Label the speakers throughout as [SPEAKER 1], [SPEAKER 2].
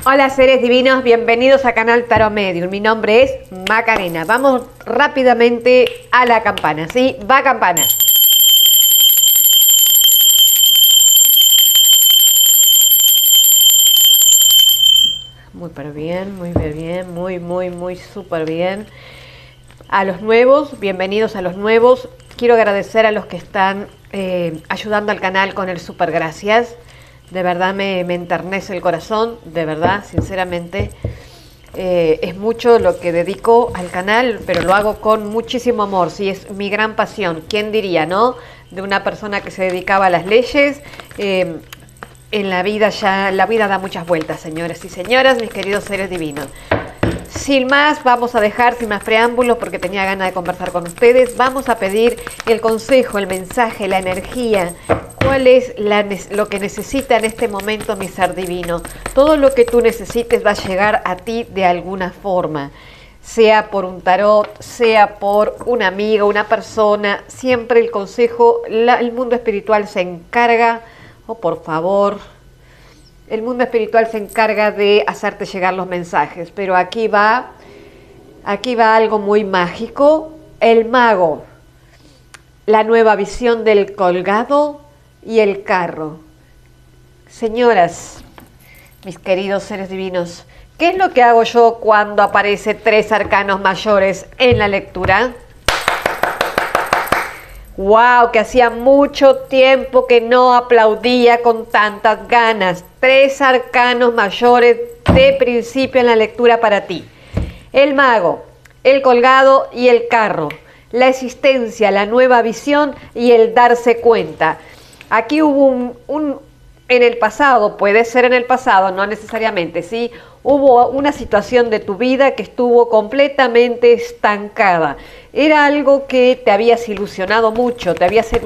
[SPEAKER 1] Hola seres divinos, bienvenidos a Canal Tarot Medium. Mi nombre es Macarena. Vamos rápidamente a la campana, ¿sí? Va campana. Muy pero bien, muy súper bien. A los nuevos, bienvenidos a los nuevos. Quiero agradecer a los que están ayudando al canal con el súper gracias. De verdad me enternece el corazón, de verdad, sinceramente. Es mucho lo que dedico al canal, pero lo hago con muchísimo amor, sí, es mi gran pasión. ¿Quién diría, no? De una persona que se dedicaba a las leyes. En la vida la vida da muchas vueltas, señores y señoras, mis queridos seres divinos. Sin más, vamos a dejar, sin más preámbulos, porque tenía ganas de conversar con ustedes, vamos a pedir el consejo, el mensaje, la energía. ¿Cuál es lo que necesita en este momento mi ser divino? Todo lo que tú necesites va a llegar a ti de alguna forma, sea por un tarot, sea por un amigo, una persona. Siempre el consejo, el mundo espiritual se encarga, por favor, el mundo espiritual se encarga de hacerte llegar los mensajes. Pero aquí va algo muy mágico. El mago, la nueva visión del colgado y el carro. Señoras, mis queridos seres divinos, ¿qué es lo que hago yo cuando aparece 3 arcanos mayores en la lectura? ¡Wow! Que hacía mucho tiempo que no aplaudía con tantas ganas. 3 arcanos mayores de principio en la lectura para ti. El mago, el colgado y el carro. La existencia, la nueva visión y el darse cuenta. Aquí hubo en el pasado, puede ser en el pasado, no necesariamente, ¿sí? Hubo una situación de tu vida que estuvo completamente estancada. Era algo que te habías ilusionado mucho,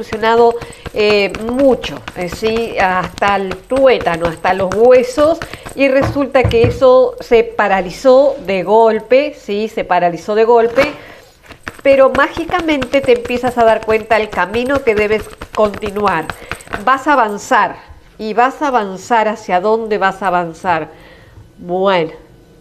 [SPEAKER 1] ¿sí? Hasta el tuétano, hasta los huesos, y resulta que eso se paralizó de golpe, ¿sí? Se paralizó de golpe, pero mágicamente te empiezas a dar cuenta del camino que debes continuar. Vas a avanzar, y vas a avanzar. ¿Hacia dónde vas a avanzar? Bueno,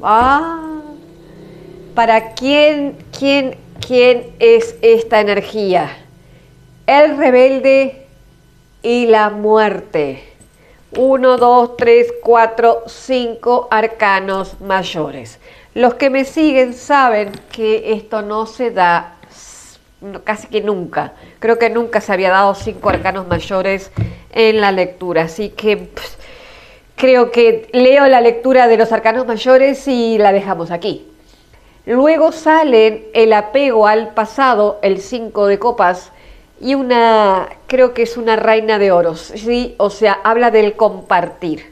[SPEAKER 1] ¿para quién es esta energía? El rebelde y la muerte. 1, 2, 3, 4, 5 arcanos mayores. Los que me siguen saben que esto no se da casi que nunca. Creo que nunca se había dado 5 arcanos mayores en la lectura. Así que creo que leo la lectura de los arcanos mayores y la dejamos aquí. Luego salen el apego al pasado, el 5 de copas, y creo que es una reina de oros, ¿sí? O sea, habla del compartir.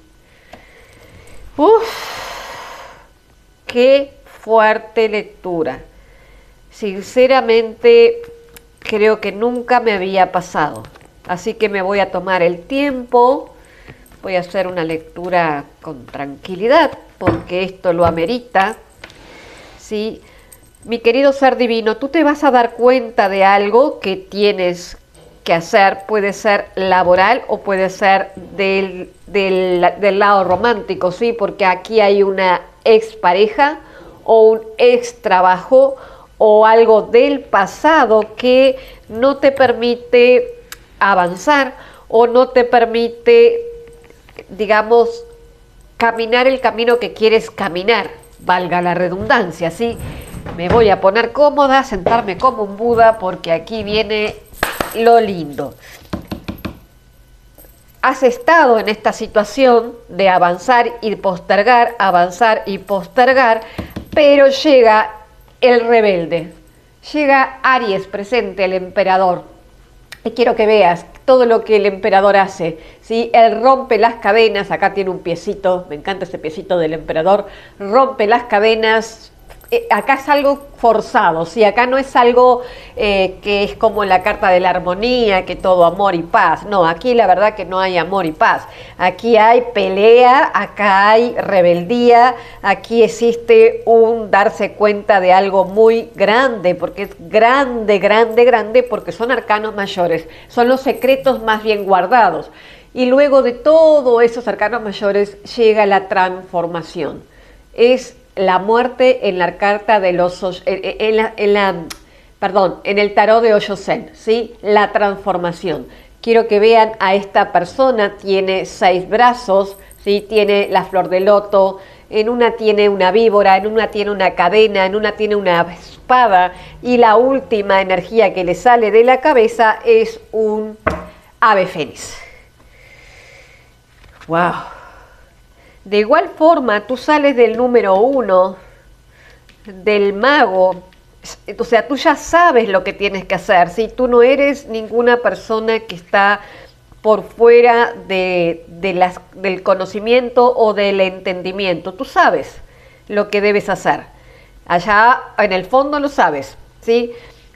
[SPEAKER 1] Qué fuerte lectura. Sinceramente, creo que nunca me había pasado. Así que me voy a tomar el tiempo. Voy a hacer una lectura con tranquilidad, porque esto lo amerita. ¿Sí? Mi querido ser divino, tú te vas a dar cuenta de algo que tienes que hacer. Puede ser laboral o puede ser del lado romántico, ¿sí? Porque aquí hay una expareja o un ex trabajo o algo del pasado que no te permite avanzar o no te permite, digamos, caminar el camino que quieres caminar, valga la redundancia, ¿sí? Me voy a poner cómoda, sentarme como un Buda, porque aquí viene lo lindo. Has estado en esta situación de avanzar y postergar, pero llega el rebelde, llega Aries presente, el emperador. Y quiero que veas todo lo que el emperador hace, ¿sí? Él rompe las cadenas, acá tiene un piecito, me encanta ese piecito del emperador, rompe las cadenas. Acá es algo forzado, ¿sí? Acá no es algo que es como en la carta de la armonía, que todo amor y paz. No, aquí la verdad que no hay amor y paz. Aquí hay pelea, acá hay rebeldía, aquí existe un darse cuenta de algo muy grande, porque es grande, porque son arcanos mayores, son los secretos más bien guardados. Y luego de todos esos arcanos mayores llega la transformación. Es la muerte en la carta de los en el tarot de Osho Zen, ¿sí? La transformación. Quiero que vean a esta persona, tiene 6 brazos, ¿sí? Tiene la flor de loto, en una tiene una víbora, en una tiene una cadena, en una tiene una espada, y la última energía que le sale de la cabeza es un ave fénix. ¡Wow! De igual forma, tú sales del número 1, del mago, o sea, tú ya sabes lo que tienes que hacer, ¿sí? Tú no eres ninguna persona que está por fuera del conocimiento o del entendimiento. Tú sabes lo que debes hacer. Allá en el fondo lo sabes, ¿sí?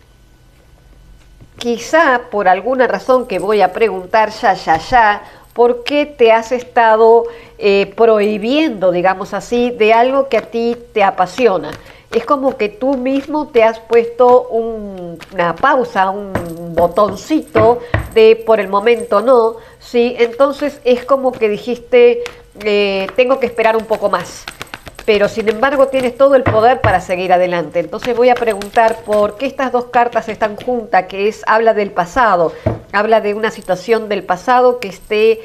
[SPEAKER 1] Quizá por alguna razón que voy a preguntar ya, ¿por qué te has estado prohibiendo, digamos así, de algo que a ti te apasiona? Es como que tú mismo te has puesto una pausa, un botoncito de por el momento no, ¿sí? Entonces es como que dijiste, tengo que esperar un poco más. Pero sin embargo tienes todo el poder para seguir adelante. Entonces voy a preguntar por qué estas 2 cartas están juntas, habla del pasado, habla de una situación del pasado que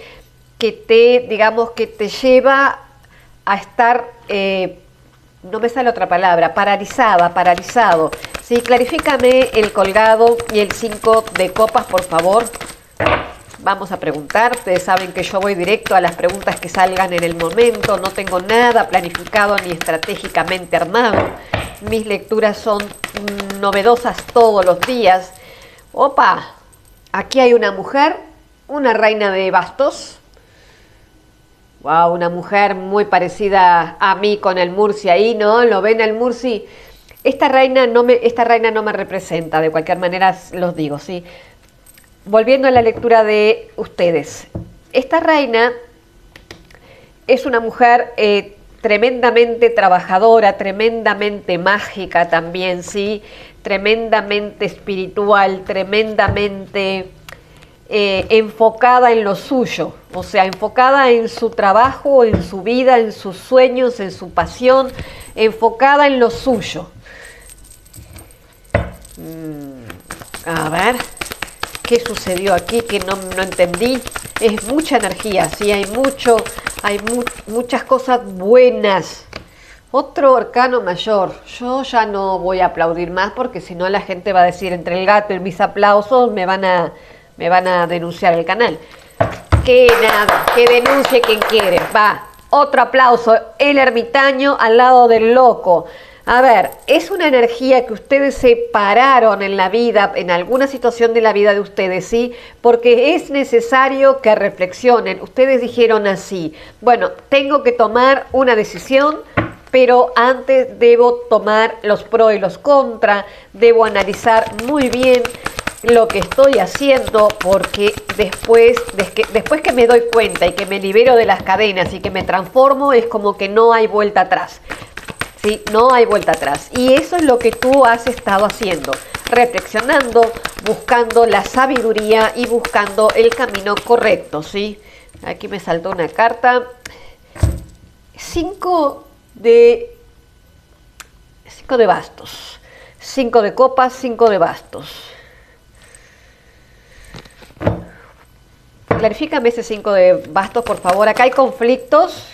[SPEAKER 1] te lleva a estar, no me sale otra palabra, paralizado. Sí, clarifícame el colgado y el 5 de copas, por favor. Vamos a preguntar. Ustedes saben que yo voy directo a las preguntas que salgan en el momento. No tengo nada planificado ni estratégicamente armado. Mis lecturas son novedosas todos los días. ¡Opa! Aquí hay una mujer, una reina de bastos. ¡Wow! Una mujer muy parecida a mí con el Murci ahí, ¿no? ¿Lo ven el Murci? Esta reina no me representa, de cualquier manera los digo, ¿sí? Volviendo a la lectura de ustedes. Esta reina es una mujer tremendamente trabajadora, tremendamente mágica también, ¿sí? Tremendamente espiritual, tremendamente enfocada en lo suyo, o sea, enfocada en su trabajo, en su vida, en sus sueños, en su pasión, enfocada en lo suyo. A ver, ¿qué sucedió aquí que no entendí? Es mucha energía, sí, hay muchas cosas buenas. Otro arcano mayor. Yo ya no voy a aplaudir más porque si no la gente va a decir entre el gato y mis aplausos me van a denunciar el canal. Que nada, que denuncie quien quiere. Va, otro aplauso. El ermitaño al lado del loco. A ver, es una energía que ustedes se pararon en la vida, en alguna situación de la vida de ustedes, ¿sí? Porque es necesario que reflexionen. Ustedes dijeron así, bueno, tengo que tomar una decisión, pero antes debo tomar los pros y los contras, debo analizar muy bien lo que estoy haciendo, porque después que me doy cuenta y que me libero de las cadenas y que me transformo, es como que no hay vuelta atrás. ¿Sí? No hay vuelta atrás. Y eso es lo que tú has estado haciendo, reflexionando, buscando la sabiduría y buscando el camino correcto, ¿sí? Aquí me saltó una carta. 5 de bastos. 5 de copas, 5 de bastos. Clarifícame ese 5 de bastos, por favor. Acá hay conflictos.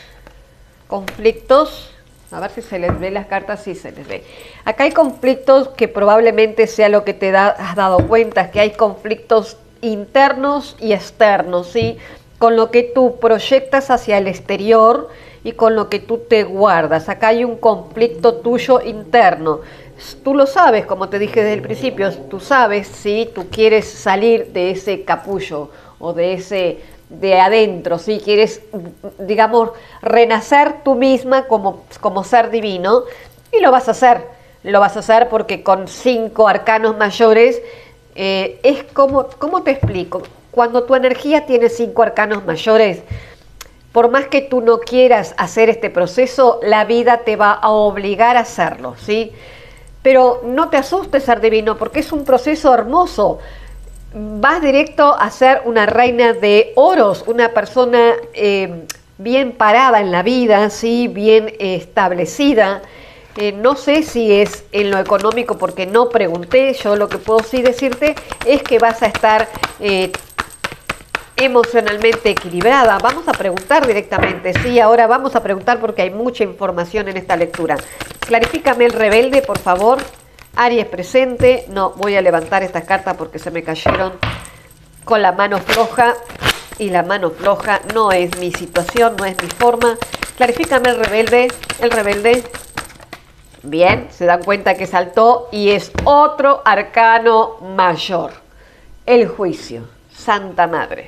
[SPEAKER 1] A ver si se les ve las cartas, sí se les ve. Acá hay conflictos que probablemente sea lo que has dado cuenta, que hay conflictos internos y externos, ¿sí? Con lo que tú proyectas hacia el exterior y con lo que tú te guardas. Acá hay un conflicto tuyo interno. Tú lo sabes, como te dije desde el principio, tú sabes si tú quieres salir de ese capullo o de adentro, si quieres, digamos, renacer tú misma como ser divino, y lo vas a hacer porque con 5 arcanos mayores es como, ¿cómo te explico? Cuando tu energía tiene 5 arcanos mayores, por más que tú no quieras hacer este proceso, la vida te va a obligar a hacerlo, ¿sí? Pero no te asustes, ser divino, porque es un proceso hermoso. vas directo a ser una reina de oros, una persona bien parada en la vida, ¿sí? Bien establecida. No sé si es en lo económico porque no pregunté, yo lo que puedo sí decirte es que vas a estar emocionalmente equilibrada. Vamos a preguntar directamente, sí, ahora vamos a preguntar porque hay mucha información en esta lectura. Clarifícame el rebelde, por favor. Aries presente. No, voy a levantar estas cartas porque se me cayeron con la mano floja y la mano floja no es mi situación, no es mi forma. Clarifícame el rebelde. El rebelde. Bien, se dan cuenta que saltó y es otro arcano mayor. El juicio. Santa Madre.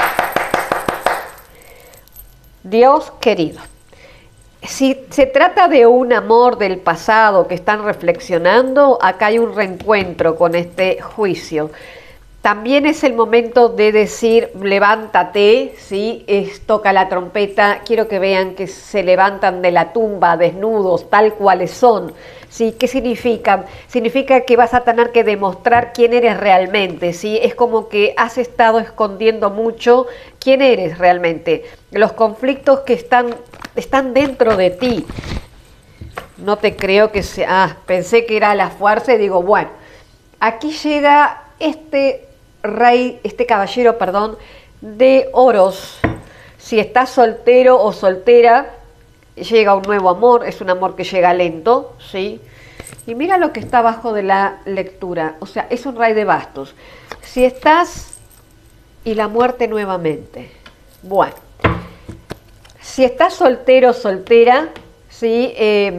[SPEAKER 1] Dios querido. Si se trata de un amor del pasado que están reflexionando, acá hay un reencuentro con este juicio. También es el momento de decir, levántate, ¿sí? Toca la trompeta, quiero que vean que se levantan de la tumba desnudos, tal cuales son. ¿Sí? ¿Qué significa? Significa que vas a tener que demostrar quién eres realmente, ¿sí? Es como que has estado escondiendo mucho quién eres realmente. Los conflictos que están dentro de ti. No te creo que sea... pensé que era la fuerza y digo, bueno, aquí llega este caballero, perdón, de oros. Si estás soltero o soltera, llega un nuevo amor, es un amor que llega lento, ¿sí? Y mira lo que está abajo de la lectura, o sea, es un rey de bastos. Si estás... y la muerte nuevamente. Bueno, si estás soltero o soltera, ¿sí?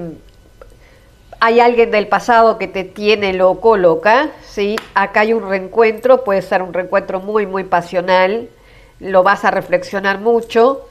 [SPEAKER 1] Hay alguien del pasado que te tiene loco, loca, ¿sí? Acá hay un reencuentro, puede ser un reencuentro muy, muy pasional, lo vas a reflexionar mucho.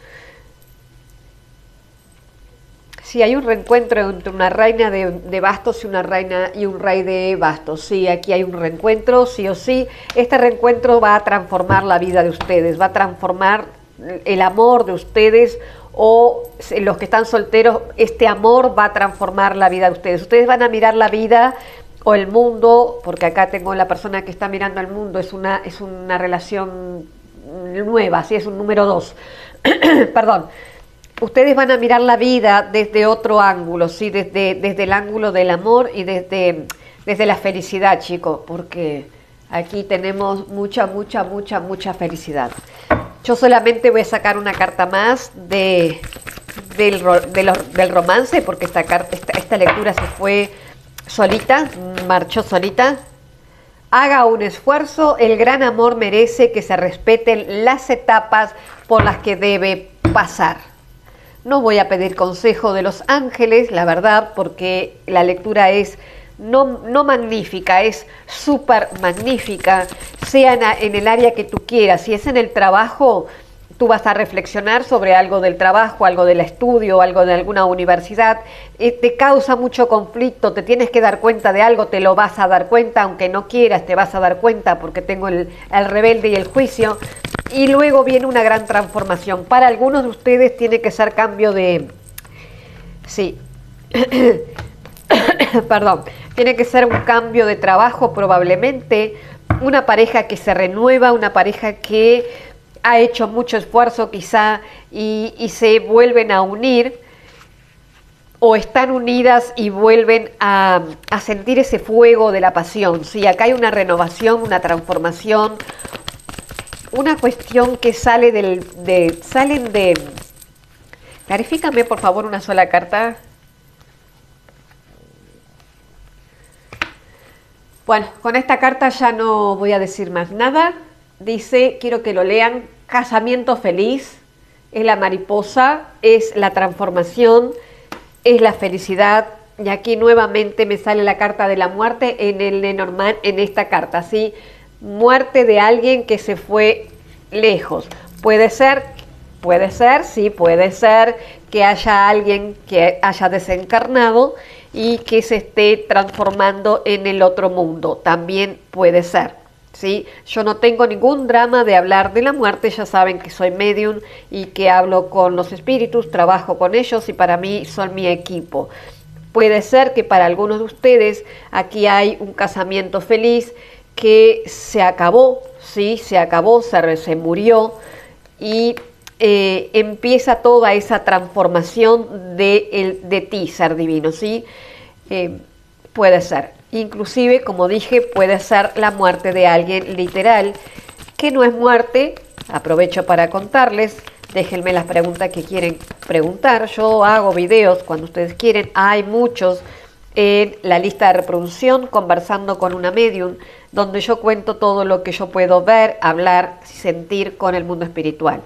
[SPEAKER 1] Sí, hay un reencuentro entre una reina de bastos y una reina y un rey de bastos. Sí, aquí hay un reencuentro, sí o sí. Este reencuentro va a transformar la vida de ustedes, va a transformar el amor de ustedes, o los que están solteros, este amor va a transformar la vida de ustedes. Ustedes van a mirar la vida o el mundo, porque acá tengo la persona que está mirando el mundo, es una relación nueva, sí, es un número 2. Perdón. Ustedes van a mirar la vida desde otro ángulo, ¿sí? Desde el ángulo del amor y desde la felicidad, chicos, porque aquí tenemos mucha felicidad. Yo solamente voy a sacar una carta más del romance, porque esta lectura se fue solita, marchó solita. Haga un esfuerzo, el gran amor merece que se respeten las etapas por las que debe pasar. No voy a pedir consejo de los ángeles, la verdad, porque la lectura es no magnífica, es súper magnífica, sea en el área que tú quieras. Si es en el trabajo, tú vas a reflexionar sobre algo del trabajo, algo del estudio, algo de alguna universidad, te causa mucho conflicto, te tienes que dar cuenta de algo, te lo vas a dar cuenta, aunque no quieras, te vas a dar cuenta porque tengo el rebelde y el juicio. Y luego viene una gran transformación. Para algunos de ustedes tiene que ser cambio de... Sí. Perdón. Tiene que ser un cambio de trabajo probablemente. Una pareja que se renueva, una pareja que ha hecho mucho esfuerzo quizá y se vuelven a unir. O están unidas y vuelven a sentir ese fuego de la pasión. Sí, acá hay una renovación, una transformación. Una cuestión que sale salen de... Clarifícame, por favor, una sola carta. Bueno, con esta carta ya no voy a decir más nada. Dice, quiero que lo lean, casamiento feliz, es la mariposa, es la transformación, es la felicidad. Y aquí nuevamente me sale la carta de la muerte en el Lenormand, en esta carta, ¿sí? Muerte de alguien que se fue lejos. Puede ser, sí, puede ser que haya alguien que haya desencarnado y que se esté transformando en el otro mundo. También puede ser, ¿sí? Yo no tengo ningún drama de hablar de la muerte, ya saben que soy medium y que hablo con los espíritus, trabajo con ellos y para mí son mi equipo. Puede ser que para algunos de ustedes aquí hay un casamiento feliz que se acabó, ¿sí? Se acabó, se murió y empieza toda esa transformación de ti, ser divino, ¿sí? Puede ser, inclusive, como dije, puede ser la muerte de alguien literal, que no es muerte. Aprovecho para contarles, déjenme las preguntas que quieren preguntar, yo hago videos cuando ustedes quieren, hay muchos en la lista de reproducción, conversando con una medium, donde yo cuento todo lo que yo puedo ver, hablar, sentir con el mundo espiritual.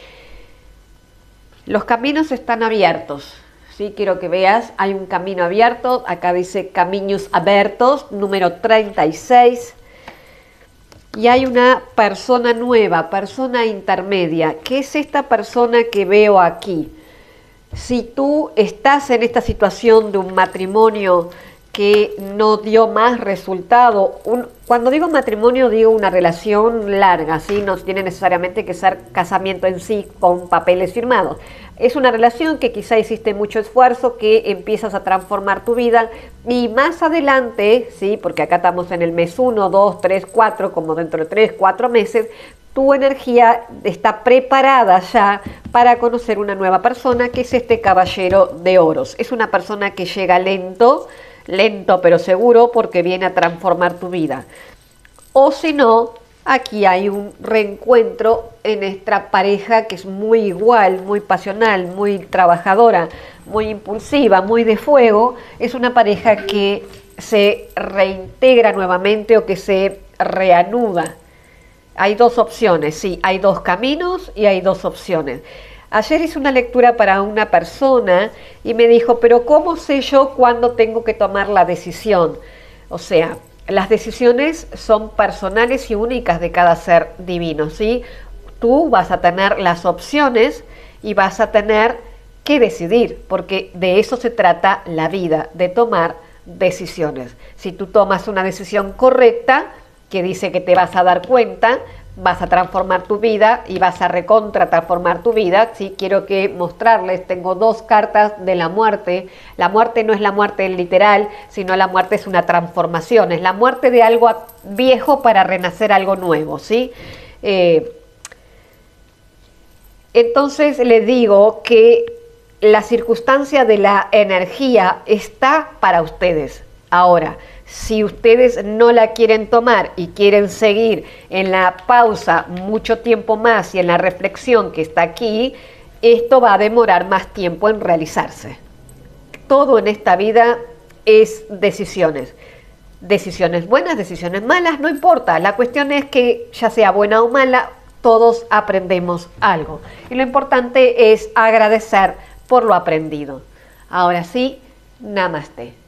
[SPEAKER 1] Los caminos están abiertos, ¿sí? Quiero que veas, hay un camino abierto, acá dice Caminos Abiertos, número 36. Y hay una persona nueva, persona intermedia. ¿Qué es esta persona que veo aquí? Si tú estás en esta situación de un matrimonio que no dio más resultado, cuando digo matrimonio digo una relación larga, ¿sí? No tiene necesariamente que ser casamiento en sí con papeles firmados. Es una relación que quizá hiciste mucho esfuerzo, que empiezas a transformar tu vida y más adelante, ¿sí? Porque acá estamos en el mes 1, 2, 3, 4, como dentro de 3, 4 meses, tu energía está preparada ya para conocer una nueva persona, que es este caballero de oros. Es una persona que llega lento pero seguro, porque viene a transformar tu vida. O si no, aquí hay un reencuentro en esta pareja que es muy igual, muy pasional, muy trabajadora, muy impulsiva, muy de fuego. Es una pareja que se reintegra nuevamente o que se reanuda. Hay dos opciones, sí, hay dos caminos y hay dos opciones. Ayer hice una lectura para una persona y me dijo, pero ¿cómo sé yo cuándo tengo que tomar la decisión? O sea, las decisiones son personales y únicas de cada ser divino, ¿sí? Tú vas a tener las opciones y vas a tener que decidir, porque de eso se trata la vida, de tomar decisiones. Si tú tomas una decisión correcta, que dice que te vas a dar cuenta, vas a transformar tu vida y vas a recontra transformar tu vida. Sí, quiero que mostrarles, tengo dos cartas de la muerte. La muerte no es la muerte literal, sino la muerte es una transformación, es la muerte de algo viejo para renacer algo nuevo, ¿sí? Entonces les digo que la circunstancia de la energía está para ustedes. Ahora, si ustedes no la quieren tomar y quieren seguir en la pausa mucho tiempo más y en la reflexión que está aquí, esto va a demorar más tiempo en realizarse. Todo en esta vida es decisiones. Decisiones buenas, decisiones malas, no importa. La cuestión es que, ya sea buena o mala, todos aprendemos algo. Y lo importante es agradecer por lo aprendido. Ahora sí, namaste.